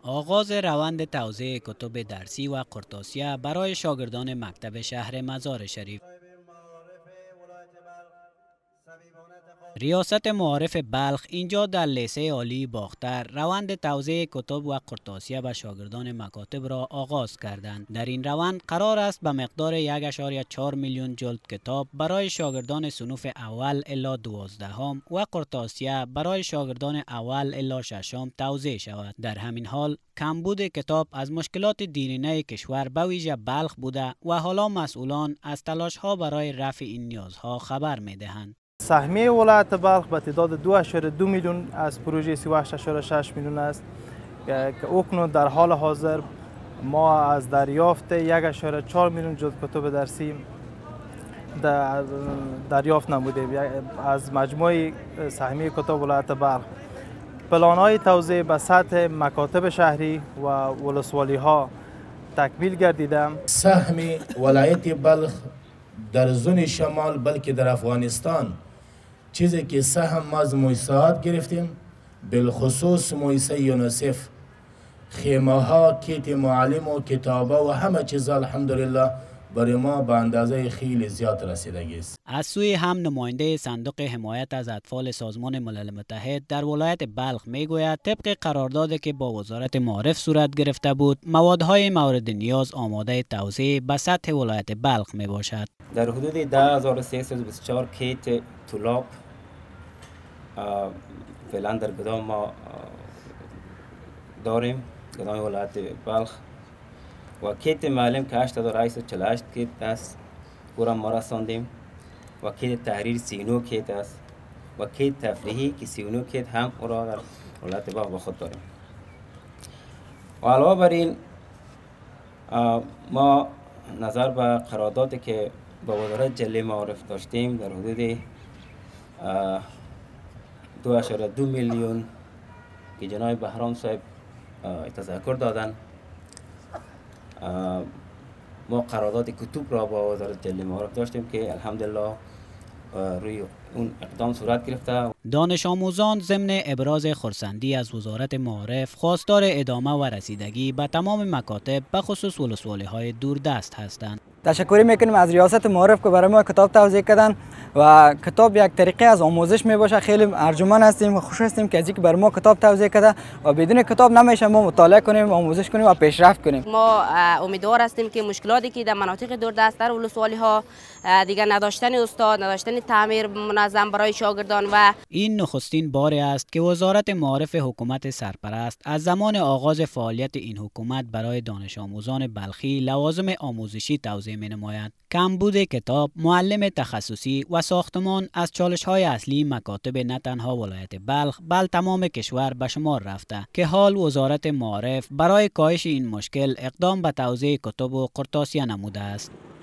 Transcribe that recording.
آغاز روند توزیع کتب درسی و قرطاسیه برای شاگردان مکتب شهر مزار شریف. ریاست معارف بلخ اینجا در لیسه عالی باختر روند توزیع کتب و قرطاسیه به شاگردان مکاتب را آغاز کردند. در این روند قرار است به مقدار 1.4 میلیون جلد کتاب برای شاگردان صنوف اول الی 12 و قرطاسیه برای شاگردان اول الی 6 توزیع شود. در همین حال کمبود کتاب از مشکلات دیرینه کشور به ویژه بلخ بوده و حالا مسئولان از تلاش ها برای رفع این نیازها خبر می دهند. سهمیه ولایت بلخ به تعداد 2.2 میلیون از پروژه 38.6 میلیون است که اکنون در حال حاضر ما از دریافت 1.4 میلیون جلد کتب درسی دریافت نمودیم از مجموع سهمیه کتاب ولایت بلخ. پلان‌های توزیع به سطح مکاتب شهری و ولسوالی ها تکمیل گردیده. سهم ولایت بلخ در زون شمال بلکه در افغانستان چیزی که سهم ما از مؤسسات گرفتیم، بالخصوص مؤسسه یونیسف، خیمه ها، کیت معلم و کتابه و همه چیز الحمدلله برای ما به اندازه خیلی زیاد رسیدگی است. از سوی هم نماینده صندوق حمایت از اطفال سازمان ملل متحد در ولایت بلخ میگوید طبق قراردادی که با وزارت معارف صورت گرفته بود موادهای مورد نیاز آماده توزیع به سطح ولایت بلخ می باشد. در حدود 10324 کیت طلاب فعلا در گدام ما داریم، گدام ولایت بلخ، و کیت معلم که 8848 کیت است او را ما رساندیم و کیت تحریر 39 کیت است و کیت تفریحی که 39 کیت هم او را در ولایت بلخ با خود داریم. و علاوه بر این ما نظر به قراردادی که با وزارت جلی معارف داشتیم در حدود 2.2 میلیون که جناب بهرام صاحب تذکر دادن، ما قرارداد کتب را با وزارت جلی معارف داشتیم که الحمدلله روی اون اقدام صورت گرفته. دانش آموزان ضمن ابراز خرسندی از وزارت معارف خواستار ادامه و رسیدگی به تمام مکاتب به خصوص ولسوالی های دوردست هستند. تشکر میکنیم از ریاست معارف که برای ما کتاب توزیع کردن و کتاب یک طریقه از آموزش می باشه. خیلی ارجمند هستیم و خوش هستیم که از اینکه برای ما کتاب توزیع کرده و بدون کتاب نمیشه ما مطالعه کنیم، آموزش کنیم و پیشرفت کنیم. ما امیدوار هستیم که مشکلاتی که در مناطق دوردست در ولسوالی ها دیگر نداشتن استاد، نداشتن تعمیر منظم برای شاگردان و این نخستین بار است که وزارت معارف حکومت سرپرست از زمان آغاز فعالیت این حکومت برای دانش آموزان بلخی لوازم آموزشی توزیع می نماید. کمبود کتاب، معلم تخصصی و ساختمان از چالش‌های اصلی مکاتب نه تنها ولایت بلخ بل تمام کشور به شمار رفته که حال وزارت معارف برای کاهش این مشکل اقدام به توزیع کتب و قرطاسیه نموده است.